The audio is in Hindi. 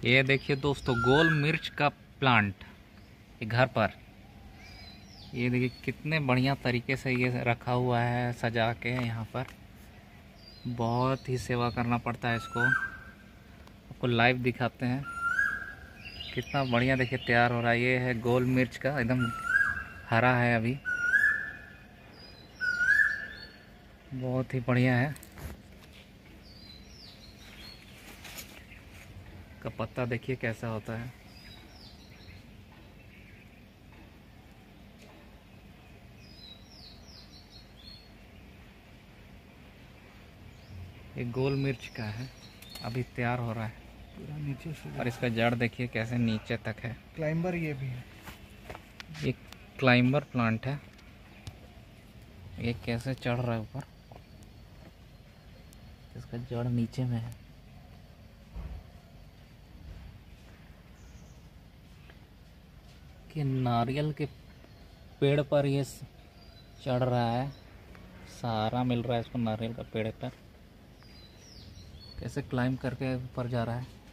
ये देखिए दोस्तों, गोल मिर्च का प्लांट ये घर पर। ये देखिए कितने बढ़िया तरीके से ये रखा हुआ है सजा के। यहाँ पर बहुत ही सेवा करना पड़ता है इसको। आपको लाइव दिखाते हैं कितना बढ़िया देखिए तैयार हो रहा है। ये है गोल मिर्च का, एकदम हरा है अभी, बहुत ही बढ़िया है। का पत्ता देखिए कैसा होता है। ये गोल मिर्च का है, अभी तैयार हो रहा है पूरा नीचे से। और इसका जड़ देखिए कैसे नीचे तक है। क्लाइंबर ये भी है, ये क्लाइंबर प्लांट है। ये कैसे चढ़ रहा है ऊपर, इसका जड़ नीचे में है। कि नारियल के पेड़ पर ये चढ़ रहा है, सहारा मिल रहा है इसको नारियल का पेड़ पर। कैसे क्लाइंब करके ऊपर जा रहा है।